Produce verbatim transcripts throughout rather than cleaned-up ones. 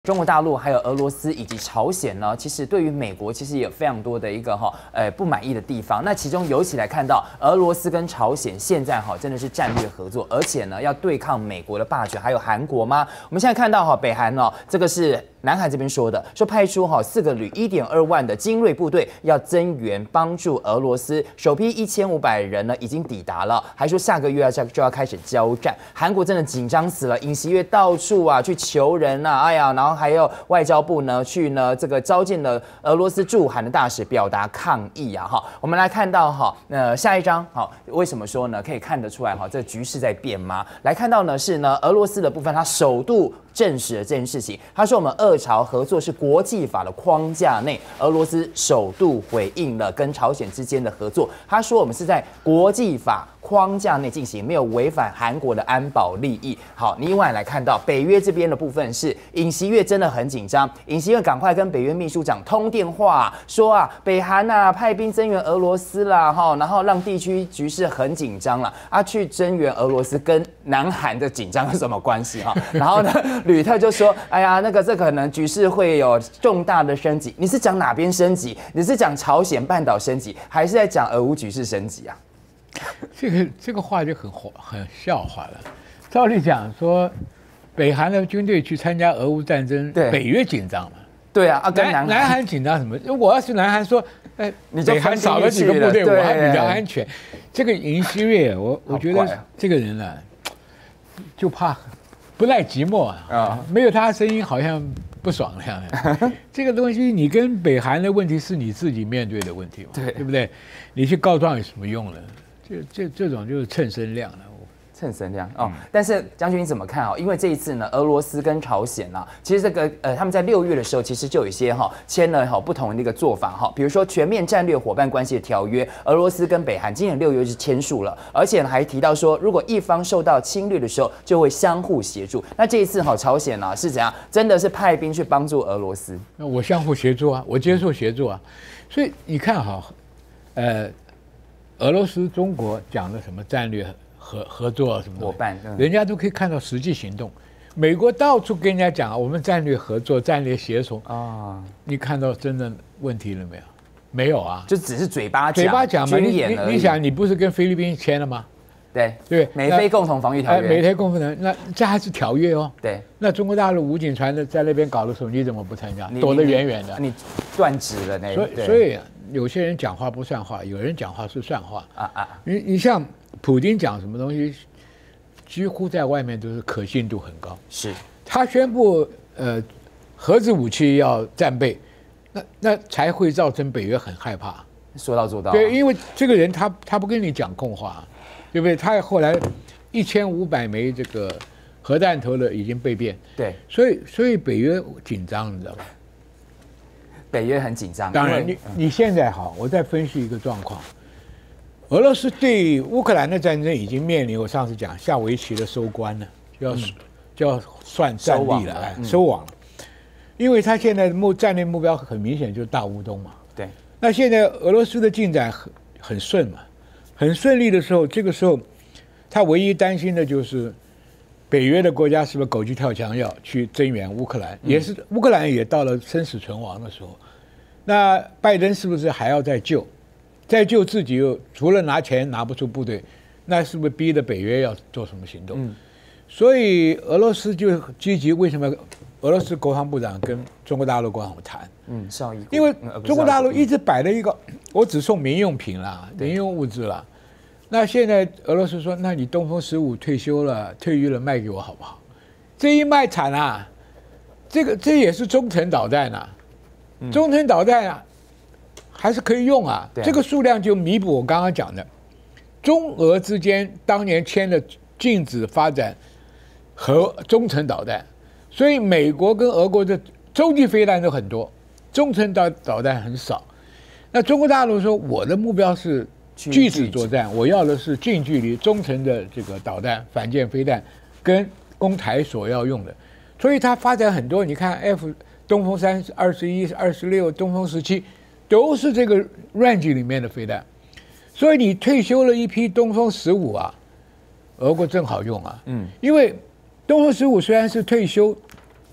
中国大陆还有俄罗斯以及朝鲜呢，其实对于美国其实也有非常多的一个哈呃不满意的地方。那其中尤其来看到俄罗斯跟朝鲜现在哈真的是战略合作，而且呢要对抗美国的霸权，还有韩国吗？我们现在看到哈北韩哦，这个是南韩这边说的，说派出哈四个旅一点二万的精锐部队要增援帮助俄罗斯，首批一千五百人呢已经抵达了，还说下个月要就要开始交战。韩国真的紧张死了，尹锡悦到处啊去求人啊，哎呀，然后还有外交部呢去呢这个召见了俄罗斯驻韩的大使，表达抗议啊哈。我们来看到哈，呃下一张好，为什么说呢？可以看得出来哈，这个局势在变吗？来看到呢是呢俄罗斯的部分，它首度证实了这件事情。他说我们俄朝合作是国际法的框架内，俄罗斯首度回应了跟朝鲜之间的合作。他说我们是在国际法框架内进行，没有违反韩国的安保利益。好，另外来看到北约这边的部分是尹锡悦真的很紧张，尹锡悦赶快跟北约秘书长通电话、啊，说啊北韩啊派兵增援俄罗斯啦哈，然后让地区局势很紧张了啊，去增援俄罗斯跟南韩的紧张有什么关系哈？然后呢？吕特就说：“哎呀，那个这可能局势会有重大的升级。你是讲哪边升级？你是讲朝鲜半岛升级，还是在讲俄乌局势升级啊？” 这个这个话就很很笑话了。照理讲说，北韩的军队去参加俄乌战争，北约紧张嘛？ 对啊，啊跟南韩南韩紧张什么？我要是南韩说，哎，北韩少了几个部队，我还比较安全。这个尹锡悦，我我觉得这个人呢，就怕。不耐寂寞啊！啊，没有他声音好像不爽那样的。这个东西，你跟北韩的问题是你自己面对的问题嘛？对，对不对？你去告状有什么用呢？这这这种就是蹭声量了。 蹭声量哦，嗯、但是将军你怎么看哦？因为这一次呢，俄罗斯跟朝鲜啊，其实这个呃，他们在六月的时候，其实就有一些哈、哦、签了哈、哦、不同的一个做法哈、哦，比如说全面战略伙伴关系的条约，俄罗斯跟北韩今年六月就签署了，而且还提到说，如果一方受到侵略的时候，就会相互协助。那这一次哈、哦，朝鲜啊是怎样？真的是派兵去帮助俄罗斯？ 那我相互协助啊，我接受协助啊，所以你看哈，呃，俄罗斯、中国讲的什么战略？合合作啊什么伙伴，嗯、人家都可以看到实际行动。美国到处跟人家讲我们战略合作、战略协同啊，你看到真的问题了没有？没有啊， 就只是嘴巴嘴巴讲嘛。你你你想，你不是跟菲律宾签了吗？ 对对， 美菲共同防御条约， 美菲共同条约，那这还是条约哦。 对， 那中国大陆武警船的在那边搞的时候，你怎么不参加？躲得远远的， 你断指了那。 所以所以有些人讲话不算话，有人讲话是算话啊啊！你你像。普丁讲什么东西，几乎在外面都是可信度很高。 是， 他宣布呃核子武器要战备，那那才会造成北约很害怕。 说到做到。 对，因为这个人他他不跟你讲空话，对不对？他后来一千五百枚这个核弹头的已经被变。 对， 所以所以北约紧张，你知道吧？ 北约很紧张。 当然，你你现在好，我再分析一个状况。俄罗斯对乌克兰的战争已经面临我上次讲下围棋的收官了，就要、嗯、就要算战力了，哎，收网了。因为他现在的目战略目标很明显就是大乌东嘛。 对。 那现在俄罗斯的进展很很顺嘛，很顺利的时候，这个时候他唯一担心的就是北约的国家是不是狗急跳墙要去增援乌克兰，嗯、也是乌克兰也到了生死存亡的时候，那拜登是不是还要再救？再救自己又除了拿钱拿不出部队，那是不是逼得北约要做什么行动？嗯、所以俄罗斯就积极。为什么俄罗斯国防部长跟中国大陆国防部谈？嗯，绍伊。因为中国大陆一直摆了一个，我只送民用品啦，民用物资啦。那现在俄罗斯说，那你东风十五退休了、退役了，卖给我好不好？这一卖惨啊！这个这也是中程导弹啊，嗯、中程导弹啊。还是可以用啊，这个数量就弥补我刚刚讲的，中俄之间当年签的禁止发展核中程导弹，所以美国跟俄国的洲际飞弹都很多，中程导导弹很少。那中国大陆说我的目标是拒止作战，我要的是近距离中程的这个导弹、反舰飞弹跟攻台所要用的，所以它发展很多。你看 F 东风三二十一、二十六、东风十七。都是这个 range 里面的飞弹，所以你退休了一批东风十五啊，俄国正好用啊，嗯，因为东风十五虽然是退休，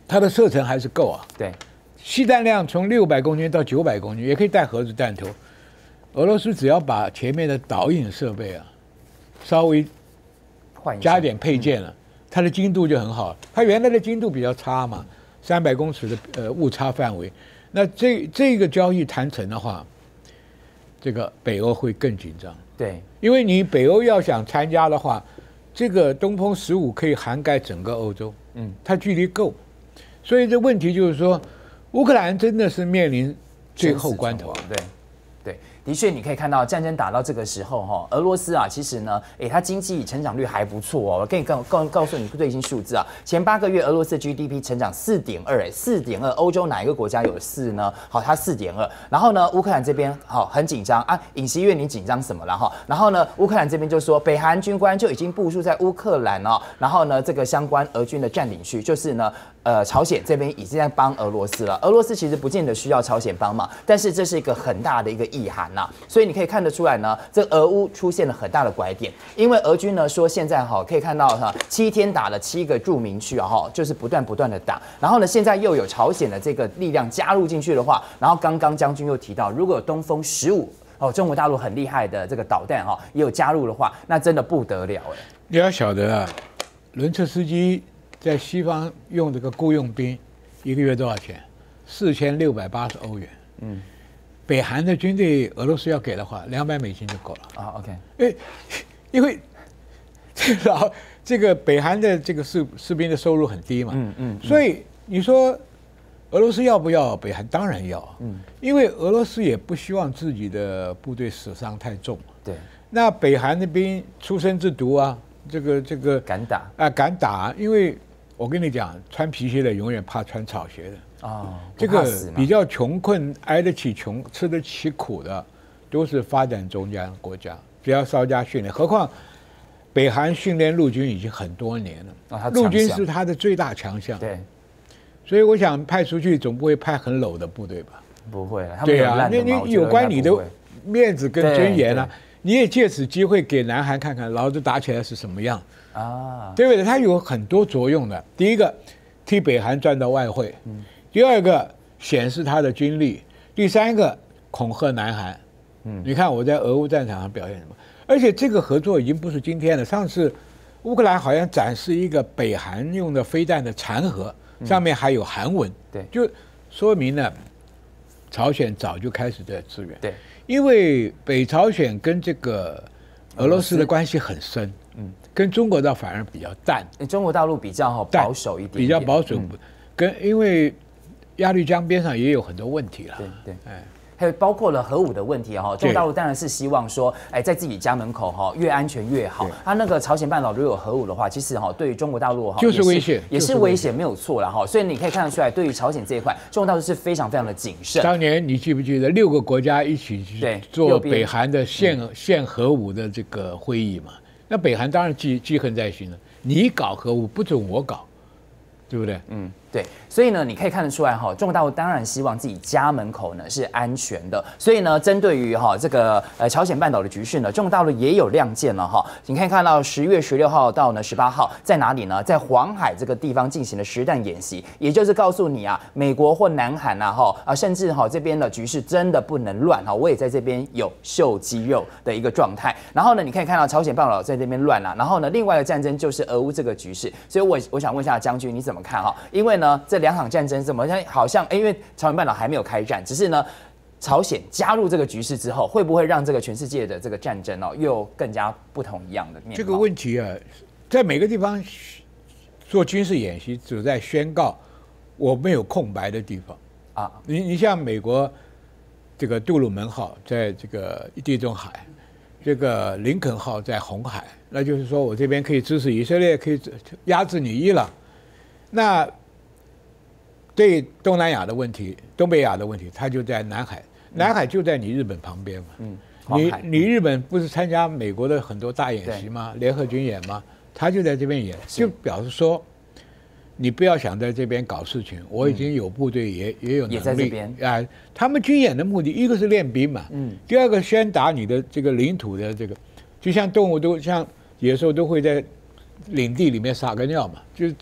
它的射程还是够啊。 对， 携弹量从六百公斤到九百公斤，也可以带核子弹头。俄罗斯只要把前面的导引设备啊稍微加点配件了，它的精度就很好。它原来的精度比较差嘛，三百公尺的呃误差范围。那这这个交易谈成的话，这个北欧会更紧张。 对， 因为你北欧要想参加的话，这个东风十五可以涵盖整个欧洲，嗯，它距离够，所以这问题就是说，乌克兰真的是面临最后关头。 对。的确，你可以看到战争打到这个时候，哈，俄罗斯啊，其实呢，哎，它经济成长率还不错哦。我跟你告告告诉你最新数字啊，前八个月俄罗斯 G D P 成长四点二，哎，四点二，欧洲哪一个国家有四呢？好，它四点二。然后呢，乌克兰这边好很紧张啊，尹锡悦你紧张什么了哈？然后呢，乌克兰这边就说，北韩军官就已经部署在乌克兰哦，然后呢，这个相关俄军的占领区就是呢。呃，朝鲜这边已经在帮俄罗斯了。俄罗斯其实不见得需要朝鲜帮忙，但是这是一个很大的一个意涵呐、啊。所以你可以看得出来呢，这俄乌出现了很大的拐点。因为俄军呢说现在哈可以看到哈，七天打了七个驻民区啊哈，就是不断不断的打。然后呢，现在又有朝鲜的这个力量加入进去的话，然后刚刚将军又提到，如果有东风十五哦，中国大陆很厉害的这个导弹哈也有加入的话，那真的不得了哎。 你要晓得啊，伦策斯基。在西方用这个雇佣兵，一个月多少钱？四千六百八十欧元。嗯，北韩的军队，俄罗斯要给的话，两百美金就够了。 啊 ，OK。 哎，因为这个老这个北韩的这个士士兵的收入很低嘛，嗯嗯，所以你说俄罗斯要不要北韩？当然要。嗯，因为俄罗斯也不希望自己的部队死伤太重。 对。那北韩的兵出生之犊啊，这个这个敢打啊，敢打，因为。我跟你讲，穿皮鞋的永远怕穿草鞋的。哦，这个比较穷困、挨得起穷、吃得起苦的，都是发展中间国家，只要稍加训练。何况北韩训练陆军已经很多年了，哦、陆军是他的最大强项。 对， 所以我想派出去，总不会派很篓的部队吧？ 不会了， 对啊，那你有关你的面子跟尊严啊，你也借此机会给南韩看看，老子打起来是什么样。啊，对不对？它有很多作用的。第一个，替北韩赚到外汇；嗯、第二个，显示他的军力；第三个，恐吓南韩。嗯，你看我在俄乌战场上表现什么？而且这个合作已经不是今天了。上次乌克兰好像展示一个北韩用的飞弹的残核，上面还有韩文。 对、嗯， 就说明了朝鲜早就开始在支援。 对， 因为北朝鲜跟这个俄罗斯的关系很深。嗯。跟中国倒反而比较淡， 中国大陆比较保守一点点， 比较保守。嗯、跟因为鸭绿江边上也有很多问题了， 对对，哎，还有包括了核武的问题哈。中国大陆当然是希望说，哎，在自己家门口哈，越安全越好。它那个朝鲜半岛如果有核武的话，其实哈，对于中国大陆哈就是危险， 也是危险，没有错了哈。所以你可以看得出来，对于朝鲜这一块，中国大陆是非常非常的谨慎。 当年你记不记得六个国家一起去做北韩的限限核武的这个会议嘛？那北韩当然记记恨在心了，你搞核武不准我搞，对不对？嗯， 对。所以呢，你可以看得出来哈，中国大陆当然希望自己家门口呢是安全的。所以呢，针对于哈这个呃朝鲜半岛的局势呢，中国大陆也有亮剑了哈。你可以看到十月十六号到呢十八号在哪里呢？在黄海这个地方进行了实弹演习，也就是告诉你啊，美国或南韩啊哈啊，甚至哈这边的局势真的不能乱哈。我也在这边有秀肌肉的一个状态。然后呢，你可以看到朝鲜半岛在这边乱了、啊，然后呢，另外一个战争就是俄乌这个局势。所以我我想问一下将军，你怎么看哈？因为呢这两场战争怎么好像哎，因为朝鲜半岛还没有开战，只是呢，朝鲜加入这个局势之后，会不会让这个全世界的这个战争哦，又更加不同一样的面貌？ 这个问题啊，在每个地方做军事演习，只在宣告我没有空白的地方啊。你你像美国这个杜鲁门号在这个地中海，这个林肯号在红海，那就是说我这边可以支持以色列，可以压制你伊朗。那对东南亚的问题、东北亚的问题，它就在南海，南海就在你日本旁边嘛。嗯，你你日本不是参加美国的很多大演习吗？联合军演吗？他就在这边演，就表示说，你不要想在这边搞事情，我已经有部队也、嗯、也有能力。 也在这边啊，他们军演的目的，一个是练兵嘛，嗯，第二个宣达你的这个领土的这个，就像动物都像野兽都会在领地里面撒个尿嘛，就这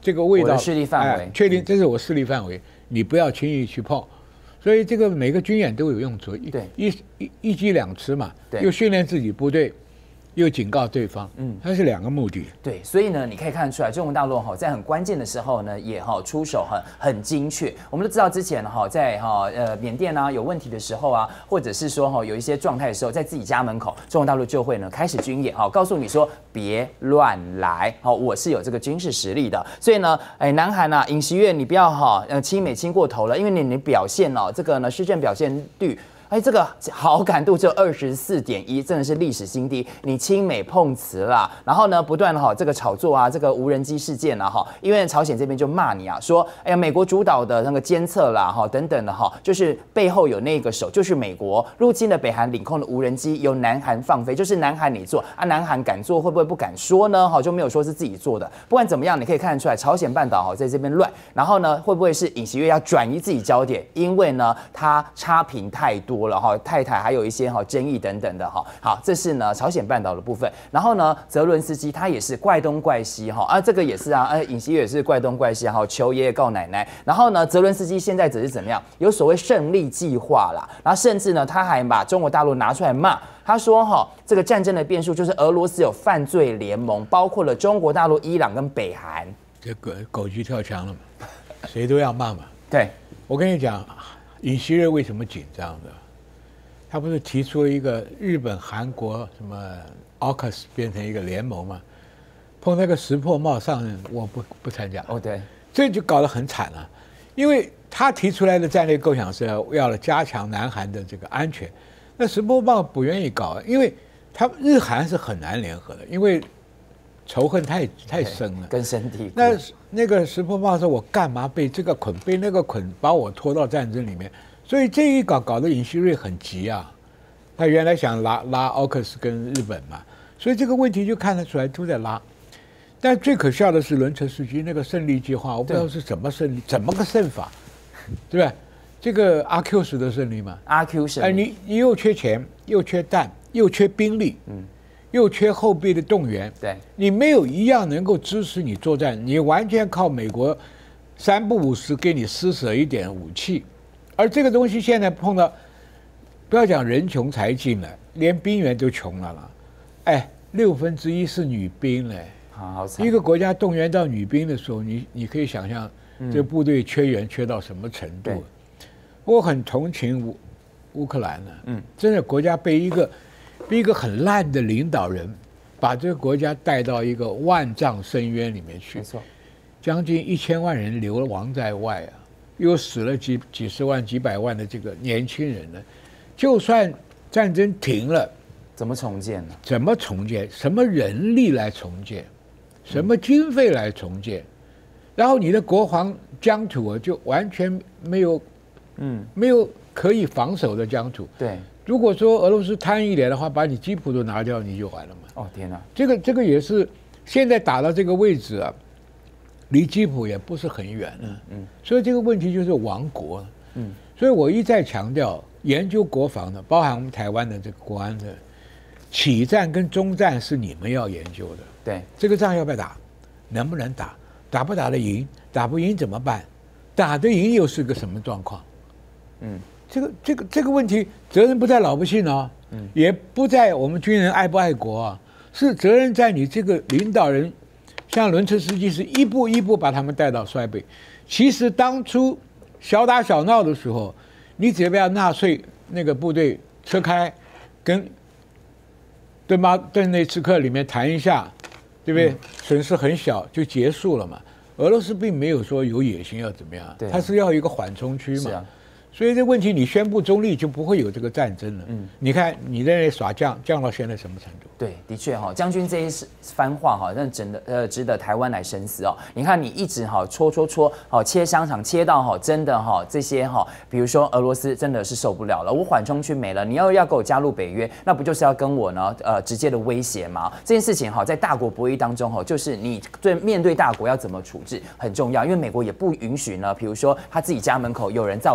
这个味道我的势力范围， 哎、确定这是我势力范围，你不要轻易去碰。所以这个每个军演都有用处， 对， 一一一击两吃嘛， 对， 又训练自己部队，又警告对方，嗯，它是两个目的。 对，所以呢，你可以看得出来，中国大陆哈在很关键的时候呢，也哈出手很很精确。我们都知道之前哈在哈呃缅甸啊有问题的时候啊，或者是说哈有一些状态的时候，在自己家门口，中国大陆就会呢开始军演哈，告诉你说别乱来，好，我是有这个军事实力的。所以呢，哎，南韩啊，尹锡悦你不要哈呃亲美亲过头了，因为你你表现哦这个呢施政表现率。哎，这个好感度只有二十四点一，真的是历史新低。你亲美碰瓷啦，然后呢，不断的哈这个炒作啊，这个无人机事件啊哈，因为朝鲜这边就骂你啊，说哎呀美国主导的那个监测啦哈等等的哈，就是背后有那个手，就是美国入侵了北韩领空的无人机，由南韩放飞，就是南韩你做啊，南韩敢做会不会不敢说呢？哈就没有说是自己做的。不管怎么样，你可以看得出来，朝鲜半岛哈在这边乱，然后呢会不会是尹锡悦要转移自己焦点？因为呢他差评太多了哈，太太还有一些哈争议等等的哈。好，这是呢朝鲜半岛的部分。然后呢，泽伦斯基他也是怪东怪西哈啊，这个也是啊，呃，尹锡悦也是怪东怪西哈，求爷爷告奶奶。然后呢，泽伦斯基现在只是怎么样？有所谓胜利计划啦，然后甚至呢，他还把中国大陆拿出来骂。他说哈，这个战争的变数就是俄罗斯有犯罪联盟，包括了中国大陆、伊朗跟北韩。 这狗狗急跳墙了嘛，谁都要骂嘛。 对， 我跟你讲，尹锡悦为什么紧张的？他不是提出了一个日本、韩国什么 A U K U S 变成一个联盟吗？碰那个石破茂上任，我不不参加。 哦，对， 这就搞得很惨了，因为他提出来的战略构想是要了加强南韩的这个安全，那石破茂不愿意搞，因为他日韩是很难联合的，因为仇恨太太深了， 根深蒂固。 那那个石破茂说：“我干嘛被这个捆，被那个捆，把我拖到战争里面？”所以这一搞搞得尹锡悦很急啊。他原来想拉拉奥克斯跟日本嘛，所以这个问题就看得出来都在拉。但最可笑的是伦茨斯基那个胜利计划，我不知道是怎么胜利，怎么个胜法，对吧？这个阿 Q 式的胜利嘛， 阿 Q 胜利， 哎，你你又缺钱，又缺弹，又缺兵力，嗯。又缺后备的动员， 对， 你没有一样能够支持你作战，你完全靠美国三不五时给你施舍一点武器，而这个东西现在碰到，不要讲人穷财尽了，连兵员都穷了了，哎，六分之一是女兵嘞， 好好惨。 一个国家动员到女兵的时候，你你可以想象这个部队缺员缺到什么程度。嗯、我很同情乌乌克兰呢、啊，嗯，真的国家被一个。被一个很烂的领导人，把这个国家带到一个万丈深渊里面去。 没错， 将近一千万人流亡在外啊，又死了几几十万、几百万的这个年轻人呢。就算战争停了， 怎么重建呢？ 怎么重建？什么人力来重建？什么经费来重建？嗯、然后你的国防疆土啊，就完全没有，嗯，没有可以防守的疆土。 对。 如果说俄罗斯贪一点的话，把你基辅都拿掉，你就完了嘛。 哦天哪， 这个这个也是现在打到这个位置啊，离基辅也不是很远了。嗯嗯，所以这个问题就是亡国。嗯，所以我一再强调，研究国防的，包含我们台湾的这个国安的起战跟终战是你们要研究的。 对， 这个仗要不要打，能不能打，打不打得赢，打不赢怎么办，打得赢又是个什么状况？嗯。这个这个这个问题，责任不在老百姓啊，嗯，也不在我们军人爱不爱国啊，是责任在你这个领导人，像伦茨斯基是一步一步把他们带到衰败。其实当初小打小闹的时候，你只要纳粹那个部队撤开，跟顿巴顿内茨克里面谈一下，对不对？嗯、损失很小就结束了嘛。俄罗斯并没有说有野心要怎么样，他是要一个缓冲区嘛。啊所以这问题你宣布中立就不会有这个战争了。嗯，你看你在那耍将，将到现在什么程度？ 对，的确哈，将军这一番话哈，那真的呃值得台湾来深思哦。你看你一直哈戳戳戳，好切香肠切到哈真的哈这些哈，比如说俄罗斯真的是受不了了，我缓冲区没了，你要要给我加入北约，那不就是要跟我呢呃直接的威胁吗？这件事情哈在大国博弈当中哈，就是你对面对大国要怎么处置很重要，因为美国也不允许呢，比如说他自己家门口有人造次嘛。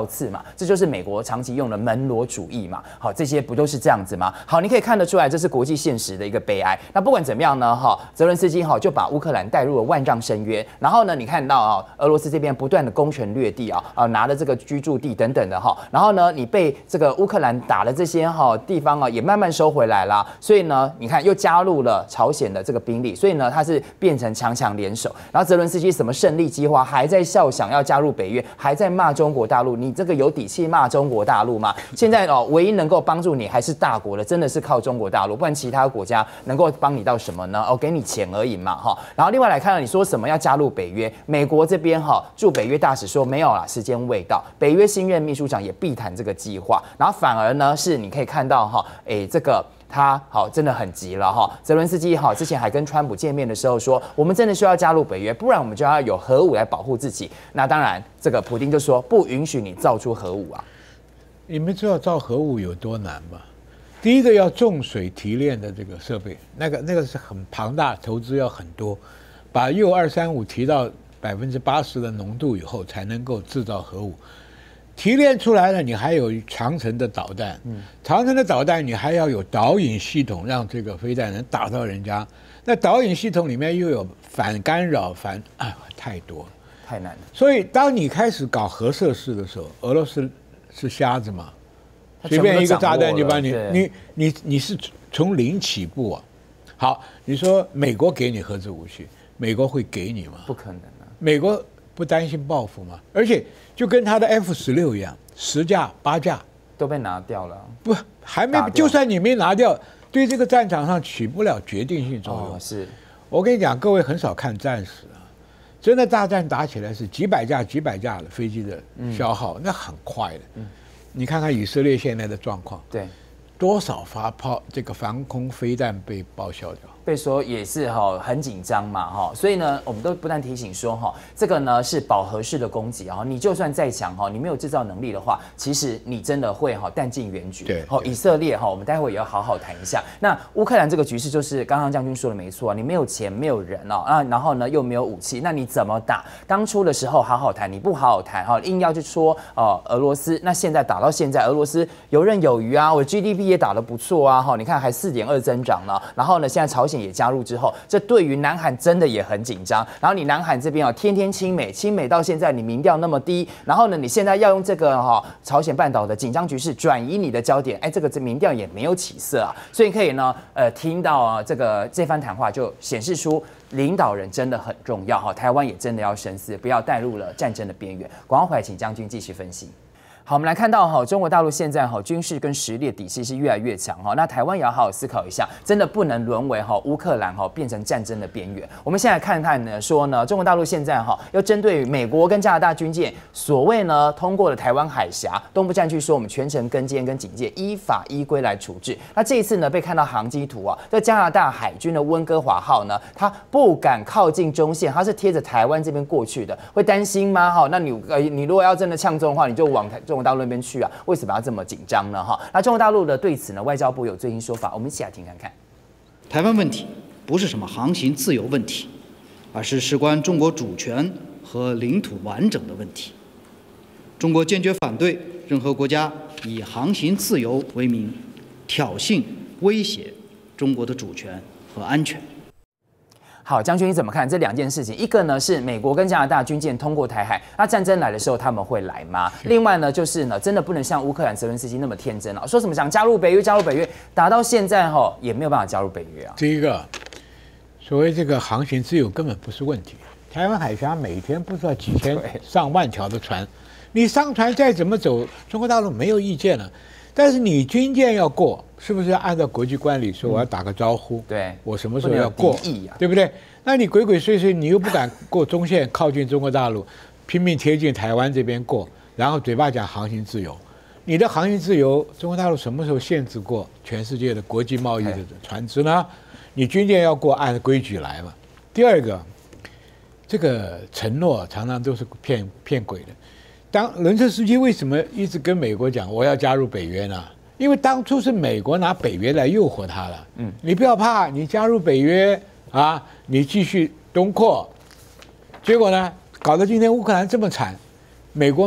这就是美国长期用的门罗主义嘛。好，这些不都是这样子吗？好，你可以看得出来，这是国际现实的一个悲哀。那不管怎么样呢，哈，泽伦斯基哈就把乌克兰带入了万丈深渊。然后呢，你看到啊，俄罗斯这边不断的攻权掠地啊，啊，拿了这个居住地等等的哈。然后呢，你被这个乌克兰打了这些哈地方啊，也慢慢收回来啦。所以呢，你看又加入了朝鲜的这个兵力，所以呢，它是变成强强联手。然后泽伦斯基什么胜利计划还在笑，想要加入北约，还在骂中国大陆，你这个有底气骂中国大陆吗？现在哦，唯一能够帮助你还是大国的，真的是靠中国大陆，不然其他国家能够帮你到什么呢？哦，给你钱而已嘛，哈。然后另外来看到你说什么要加入北约，美国这边哈驻北约大使说没有啦，时间未到。北约新任秘书长也避谈这个计划，然后反而呢是你可以看到哈，哎这个。他好，真的很急了哈。泽伦斯基好，之前还跟川普见面的时候说，我们真的需要加入北约，不然我们就要有核武来保护自己。那当然，这个普丁就说不允许你造出核武啊。 你们知道造核武有多难吗？第一个要重水提炼的这个设备，那个那个是很庞大，投资要很多，把铀二三五提到百分之八十的浓度以后，才能够制造核武。提炼出来了，你还有长程的导弹，嗯，长程的导弹你还要有导引系统，让这个飞弹能打到人家。那导引系统里面又有反干扰、反啊，太多， 太难了。 所以当你开始搞核设施的时候，俄罗斯是瞎子嘛，随便一个炸弹就把你你你你是从零起步啊。好，你说美国给你核子武器，美国会给你吗？ 不可能啊！ 美国不担心报复吗？而且就跟他的 F 十六一样，十架八架都被拿掉了， 不还没？就算你没拿掉，对这个战场上起不了决定性作用。 哦、是， 我跟你讲，各位很少看战史啊，真的大战打起来是几百架、几百架的飞机的消耗，嗯、那很快的。嗯、你看看以色列现在的状况， 对， 多少发炮这个防空飞弹被报销掉。 被说也是哈很紧张嘛哈，所以呢，我们都不断提醒说哈，这个呢是饱和式的攻击啊，你就算再强哈，你没有制造能力的话，其实你真的会哈弹尽援绝。 对， 好，以色列哈，我们待会也要好好谈一下。那乌克兰这个局势就是刚刚将军说的没错啊，你没有钱，没有人哦啊，然后呢又没有武器，那你怎么打？当初的时候好好谈，你不好好谈哈，硬要去说哦俄罗斯，那现在打到现在，俄罗斯游刃有余啊，我 G D P 也打得不错啊哈，你看还四点二增长了，然后呢现在朝鲜也加入之后，这对于南韩真的也很紧张。然后你南韩这边啊，天天亲美，亲美到现在你民调那么低，然后呢，你现在要用这个哈、哦、朝鲜半岛的紧张局势转移你的焦点，哎，这个这民调也没有起色啊。所以可以呢，呃，听到啊这个这番谈话就显示出领导人真的很重要哈，台湾也真的要深思，不要带入了战争的边缘。广告回来，请将军继续分析。好，我们来看到哈，中国大陆现在哈军事跟实力的底气是越来越强哈，那台湾也要好好思考一下，真的不能沦为哈乌克兰哈变成战争的边缘。我们现在看看呢，说呢，中国大陆现在哈要针对美国跟加拿大军舰所谓呢通过了台湾海峡东部战区，说我们全程跟监跟警戒，依法依规来处置。那这一次呢，被看到航机图啊，在加拿大海军的温哥华号呢，它不敢靠近中线，它是贴着台湾这边过去的，会担心吗？哈，那你呃你如果要真的呛中的话，你就往台中。中国大陆那边去啊，为什么要这么紧张呢？哈，那中国大陆的对此呢，外交部有最新说法，我们一起来听看看。 台湾问题不是什么航行自由问题，而是事关中国主权和领土完整的问题。中国坚决反对任何国家以航行自由为名，挑衅、威胁中国的主权和安全。 好，将军你怎么看这两件事情？一个呢是美国跟加拿大军舰通过台海，那战争来的时候他们会来吗？另外呢就是呢，真的不能像乌克兰泽伦斯基那么天真啊，说什么想加入北约，加入北约，打到现在哈也没有办法加入北约啊。 第一个，所谓这个航行自由根本不是问题，台湾海峡每天不知道几千上万条的船，你商船再怎么走，中国大陆没有意见了。但是你军舰要过，是不是要按照国际惯例说我要打个招呼？ 嗯、对， 我什么时候要过？ 啊、 对不对？那你鬼鬼祟祟，你又不敢过中线，靠近中国大陆，拼命贴近台湾这边过，然后嘴巴讲航行自由，你的航行自由，中国大陆什么时候限制过全世界的国际贸易的船只呢？你军舰要过，按规矩来嘛。第二个，这个承诺常常都是骗骗鬼的。当伦特斯基为什么一直跟美国讲我要加入北约呢？因为当初是美国拿北约来诱惑他了。嗯，你不要怕，你加入北约啊，你继续东扩。结果呢，搞得今天乌克兰这么惨，美国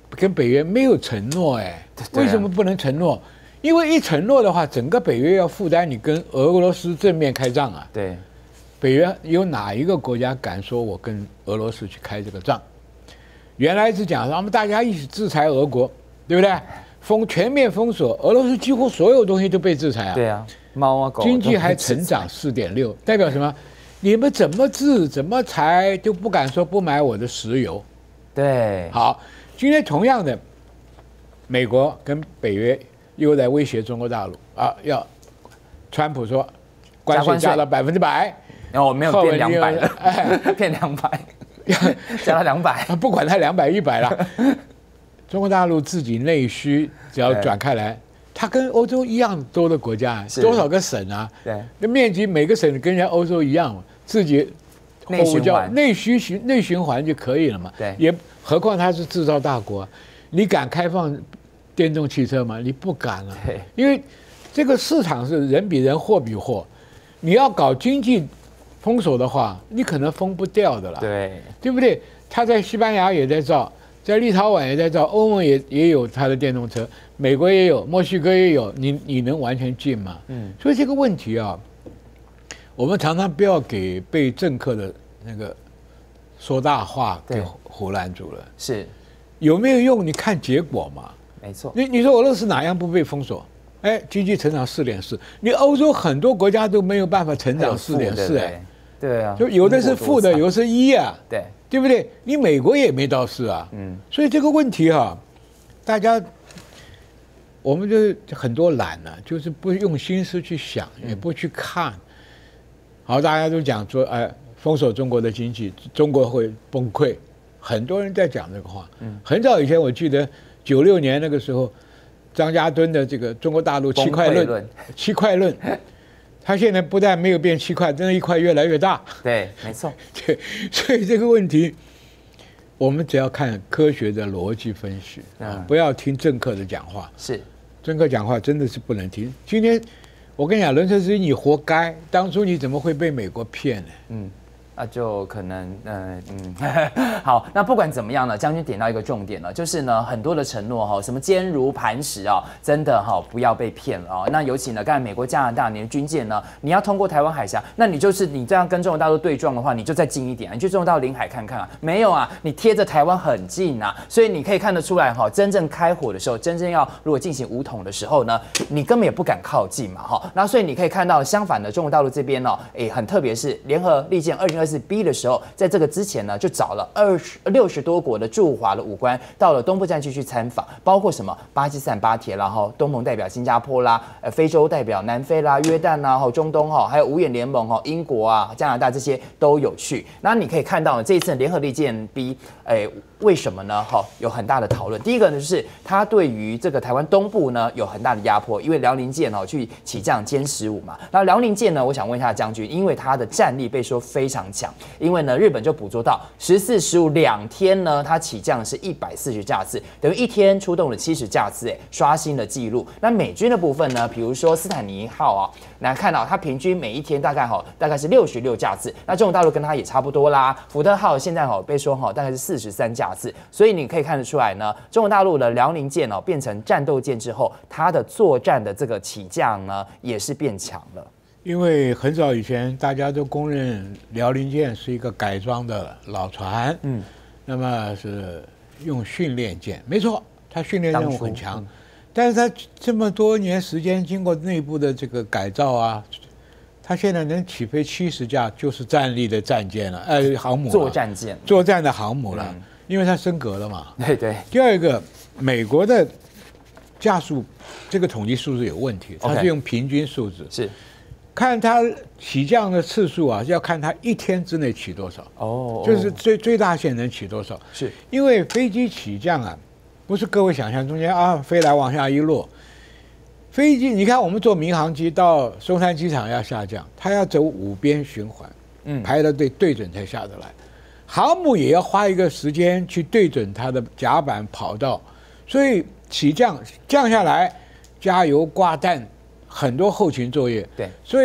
跟北约没有承诺哎，为什么不能承诺？因为一承诺的话，整个北约要负担你跟俄罗斯正面开仗啊。 对， 北约有哪一个国家敢说我跟俄罗斯去开这个仗？原来是讲让我们大家一起制裁俄国，对不对？封全面封锁，俄罗斯几乎所有东西都被制裁啊。 对啊，猫啊狗。 经济还成长四点六，代表什么？你们怎么治怎么裁都不敢说不买我的石油。 对， 好，今天同样的，美国跟北约又在威胁中国大陆啊，要川普说关税加到百分之百， 然后我没有变两百了，哎，变两百，加到两百， 不管它两百一百了，中国大陆自己内需只要转开来。它跟欧洲一样多的国家，多少个省啊？ 对， 那面积每个省跟人家欧洲一样嘛，自己内循环、 内需循内循环就可以了嘛。 对， 也何况它是制造大国，你敢开放电动汽车吗？你不敢啊。 对， 因为这个市场是人比人，货比货，你要搞经济封锁的话，你可能封不掉的啦。 对， 对不对？他在西班牙也在造。在立陶宛也在造，欧盟也也有它的电动车，美国也有，墨西哥也有，你你能完全禁吗？嗯，所以这个问题啊，我们常常不要给被政客的那个说大话给唬烂住了。 是， 有没有用？你看结果嘛。 没错。 你你说俄罗斯哪样不被封锁？哎，经济成长四点四，你欧洲很多国家都没有办法成长四点四，哎， 对啊， 就有的是负的，有的是一啊。 对。 对不对？你美国也没到四啊，嗯，所以这个问题哈、啊，大家我们就很多懒了、啊，就是不用心思去想，也不去看。好，大家都讲说，哎，封锁中国的经济，中国会崩溃，很多人在讲这个话。嗯，很早以前我记得九六年那个时候，张家敦的这个中国大陆七块论，七块论。他现在不但没有变七块，真的一块越来越大。 对，没错。 对，所以这个问题，我们只要看科学的逻辑分析，啊，不要听政客的讲话。 是， 政客讲话真的是不能听。今天我跟你讲，伦特斯，你活该，当初你怎么会被美国骗呢？嗯。 那就可能，嗯嗯，好，那不管怎么样呢，将军点到一个重点了，就是呢，很多的承诺哈，什么坚如磐石啊，真的哈，不要被骗了啊。那尤其呢，刚才美国、加拿大你的军舰呢，你要通过台湾海峡，那你就是你这样跟中国大陆对撞的话，你就再近一点，你去中国大陆领海看看啊，没有啊，你贴着台湾很近啊，所以你可以看得出来哈，真正开火的时候，真正要如果进行武统的时候呢，你根本也不敢靠近嘛哈。那所以你可以看到，相反的，中国大陆这边呢，哎，很特别是联合利剑二零二四 B 的时候，在这个之前呢，就找了二十六十多国的驻华的武官到了东部战区去参访，包括什么巴基斯坦巴铁啦，哈，东盟代表新加坡啦，呃，非洲代表南非啦、约旦啦，哈，中东哈，还有五眼联盟哈，英国啊、加拿大这些都有去。那你可以看到这一次联合利剑 B， 哎，为什么呢？哈，有很大的讨论。第一个呢，就是它对于这个台湾东部呢有很大的压迫，因为辽宁舰哦去起降歼十五嘛。那辽宁舰呢，我想问一下将军，因为它的战力被说非常强。因为呢，日本就捕捉到十四、十五两天呢，它起降是一百四十架次，等于一天出动了七十架次，哎，刷新了纪录。那美军的部分呢，比如说斯坦尼号啊，来看到它平均每一天大概哈，大概是六十六架次。那中国大陆跟它也差不多啦。福特号现在哈被说哈大概是四十三架次，所以你可以看得出来呢，中国大陆的辽宁舰哦变成战斗舰之后，它的作战的这个起降呢也是变强了。 因为很早以前大家都公认辽宁舰是一个改装的老船，嗯，那么是用训练舰，没错，它训练任务很强，但是它这么多年时间经过内部的这个改造啊，它现在能起飞七十架，就是战力的战舰了，呃，航母， 作战舰， 作战的航母了，嗯、因为它升格了嘛。 对对。 第二个，美国的架数这个统计数字有问题，它是用平均数字， 是。 看它起降的次数啊，要看它一天之内起多少哦， 就是最最大线能起多少。 是因为飞机起降啊，不是各位想象中间啊飞来往下一落。飞机你看我们坐民航机到松山机场要下降，它要走五边循环，嗯，排了队对准才下得来。航母也要花一个时间去对准它的甲板跑道，所以起降降下来，加油挂弹。很多后勤作业， 对， 所以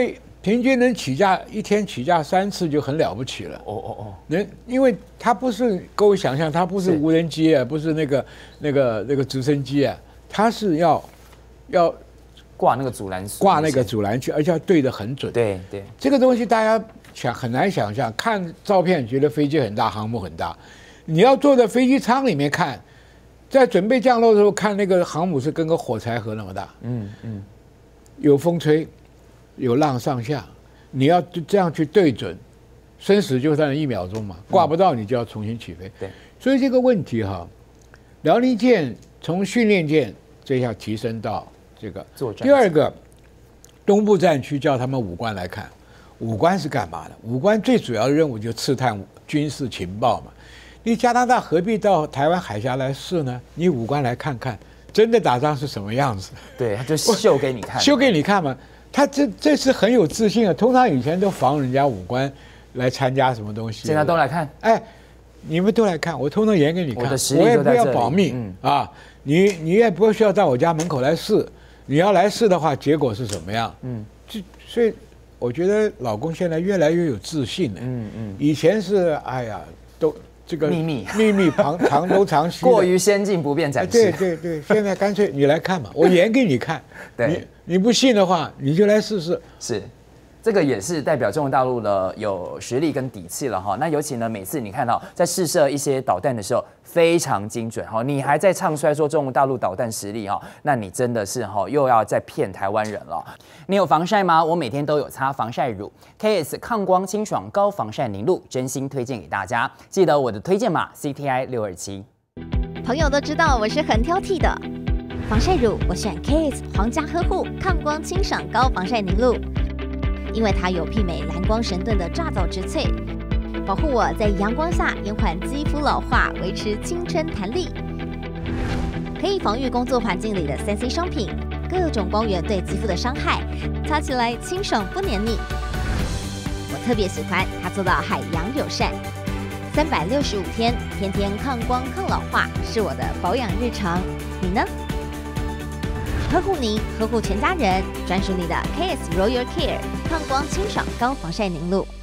平均能起价一天起价三次就很了不起了。 哦哦哦， 能，因为它不是各位想象，它不是是无人机啊，不是那个那个那个直升机啊，它是要要挂那个阻拦挂那个阻拦去，而且要对得很准。 对对， 这个东西大家想很难想象，看照片觉得飞机很大，航母很大，你要坐在飞机舱里面看，在准备降落的时候看那个航母是跟个火柴盒那么大， 嗯嗯， 有风吹，有浪上下，你要这样去对准，生死就在一秒钟嘛，挂不到你就要重新起飞。 对， 所以这个问题哈，辽宁舰从训练舰这下提升到这个作战。 第二个，东部战区叫他们武官来看，武官是干嘛的？武官最主要的任务就刺探军事情报嘛。你加拿大何必到台湾海峡来试呢？你武官来看看，真的打仗是什么样子？ 对，他就秀给你看， 秀给你看嘛。他这这是很有自信啊。通常以前都防人家武官来参加什么东西， 现在都来看。 哎，你们都来看，我通通演给你看， 我的实力我也不要就在这里保密、 嗯、 啊。你你也不需要到我家门口来试，你要来试的话，结果是什么样？嗯，就所以我觉得老公现在越来越有自信了。嗯嗯，以前是哎呀都。这个秘密秘密旁藏东藏西， 过于先进不便展示。 对对对，现在干脆你来看嘛，我演给你看。 对， 你你不信的话，你就来试试。 是，这个也是代表中国大陆的有实力跟底气了哈。那尤其呢，每次你看到在试射一些导弹的时候，非常精准哈。你还在唱衰说中国大陆导弹实力哈，那你真的是哈又要再骗台湾人了。你有防晒吗？我每天都有擦防晒乳 ，K S 抗光清爽高防晒凝露，真心推荐给大家。记得我的推荐码 C T I 六二七。 朋友都知道我是很挑剔的，防晒乳我选 K S 皇家呵护抗光清爽高防晒凝露，因为它有媲美蓝光神盾的抓藻植萃，保护我在阳光下延缓肌肤老化，维持青春弹力，可以防御工作环境里的三 C 商品。各种光源对肌肤的伤害，擦起来清爽不黏腻。我特别喜欢它做到海洋友善，三百六十五天，天天抗光抗老化，是我的保养日常。你呢？呵护您，呵护全家人，专属你的 K S Royal Care 抗光清爽高防晒凝露。